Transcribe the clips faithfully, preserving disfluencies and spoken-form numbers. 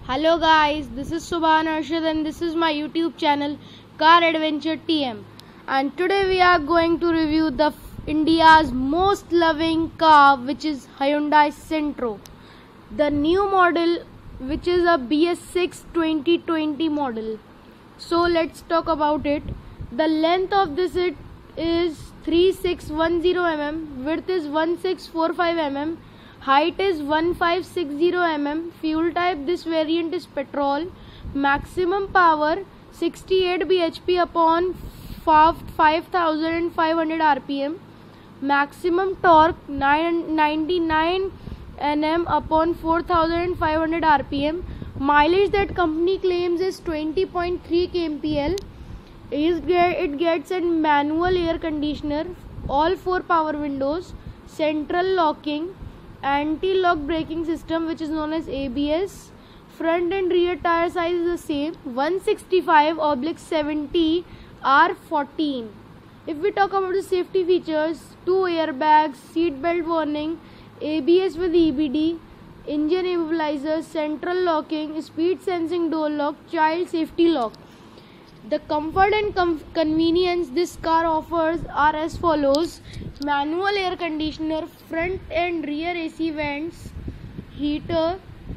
Hello guys, this is Subhan Arshad and this is my YouTube channel Car Adventure T M. And today we are going to review the India's most loving car, which is Hyundai Sentro. The new model, which is a B S six twenty twenty model. So let's talk about it. The length of this it is three thousand six hundred ten millimeters, width is one thousand six hundred forty-five millimeters, height is one thousand five hundred sixty millimeters, fuel type this variant is petrol, maximum power sixty-eight B H P upon five thousand five hundred R P M, maximum torque ninety-nine Newton meters upon four thousand five hundred R P M, mileage that company claims is twenty point three kilometers per gallon. It gets a manual air conditioner, all four power windows, central locking, anti-lock braking system which is known as A B S. Front and rear tire size is the same, one sixty-five oblique seventy R fourteen. If we talk about the safety features, two airbags, seat belt warning, A B S with E B D, engine immobilizer, central locking, speed sensing door lock, child safety lock. The comfort and com convenience this car offers are as follows: manual air conditioner, front and rear A C vents, heater,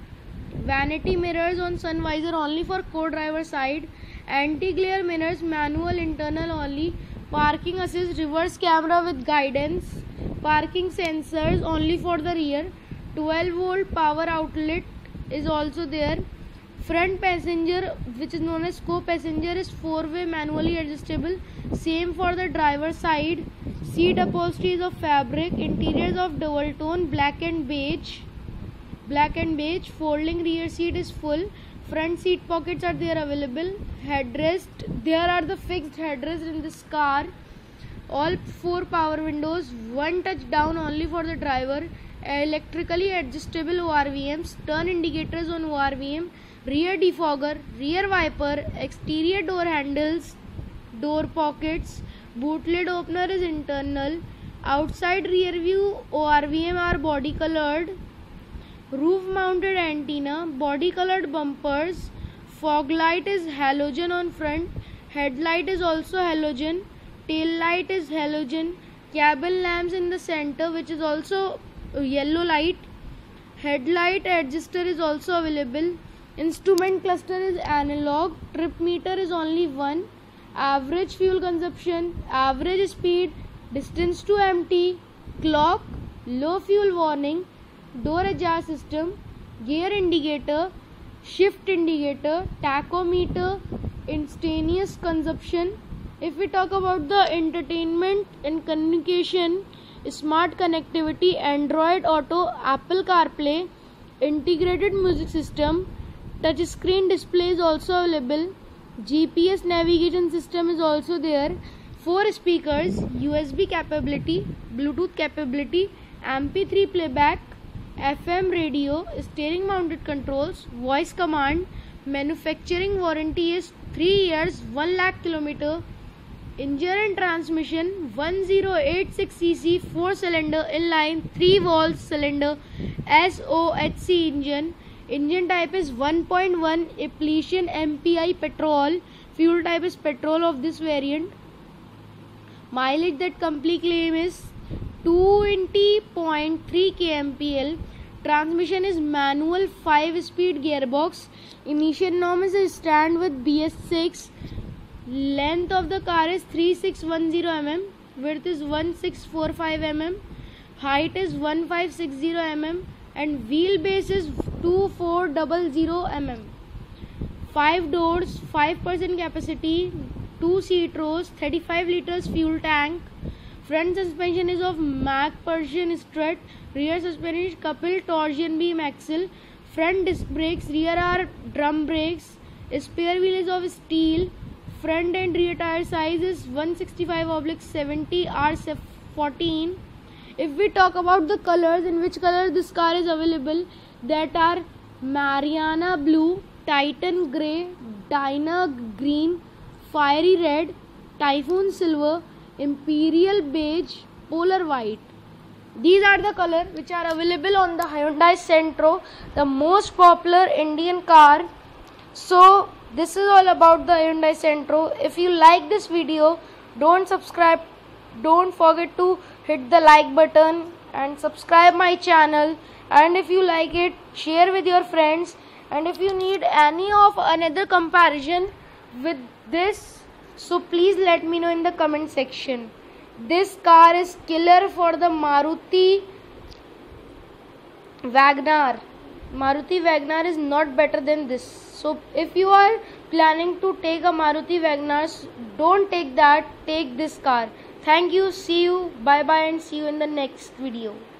vanity mirrors on sun visor only for co-driver side, anti-glare mirrors manual internal only, parking assist reverse camera with guidance, parking sensors only for the rear, twelve volt power outlet is also there. Front passenger, which is known as co-passenger, is four-way manually adjustable. Same for the driver side. Seat upholstery is of fabric. Interiors of dual tone, black and beige. Black and beige. Folding rear seat is full. Front seat pockets are there available. Headrest. There are the fixed headrests in this car. All four power windows. One touch down only for the driver. Electrically adjustable O R V Ms. Turn indicators on O R V M. Rear defogger, rear wiper, exterior door handles, door pockets, boot lid opener is internal, outside rear view O R V M are body colored, roof mounted antenna, body colored bumpers, fog light is halogen on front, headlight is also halogen, tail light is halogen, cabin lamps in the center which is also yellow light, headlight adjuster is also available. Instrument cluster is analog, trip meter is only one, average fuel consumption, average speed, distance to empty, clock, low fuel warning, door ajar system, gear indicator, shift indicator, tachometer, instantaneous consumption. If we talk about the entertainment and communication, smart connectivity, Android Auto, Apple CarPlay, integrated music system, touchscreen display is also available, G P S navigation system is also there, four speakers, U S B capability, Bluetooth capability, M P three playback, F M radio, steering mounted controls, voice command, manufacturing warranty is three years, one lakh kilometer, engine and transmission one thousand eighty-six c c four cylinder inline three valve cylinder S O H C engine. Engine type is one point one Epletion M P I petrol. Fuel type is petrol of this variant. Mileage that company claim is twenty point three kilometers per gallon. Transmission is manual five speed gearbox. Emission norm is a stand with B S six. Length of the car is three thousand six hundred ten millimeters. Width is one thousand six hundred forty-five millimeters. Height is one thousand five hundred sixty millimeters. And wheelbase is two thousand four hundred millimeters. five doors, five percent capacity, two seat rows, thirty-five liters fuel tank. Front suspension is of Mack Persian strut. Rear suspension is coupled torsion beam axle. Front disc brakes, rear are drum brakes. Spare wheel is of steel. Front and rear tire size is one sixty-five oblique seventy R fourteen. If we talk about the colors, in which color this car is available, that are Mariana blue, Titan grey, Dyna green, fiery red, Typhoon silver, Imperial beige, polar white. These are the colors which are available on the Hyundai Santro, the most popular Indian car. So this is all about the Hyundai Santro. If you like this video, don't subscribe, don't forget to hit the like button and subscribe my channel. And if you like it, share with your friends. And if you need any of another comparison with this, so please let me know in the comment section. This car is killer for the Maruti Wagoner. Maruti Wagoner is not better than this. So if you are planning to take a Maruti Wagoner, don't take that, take this car. Thank you, see you, bye bye, and see you in the next video.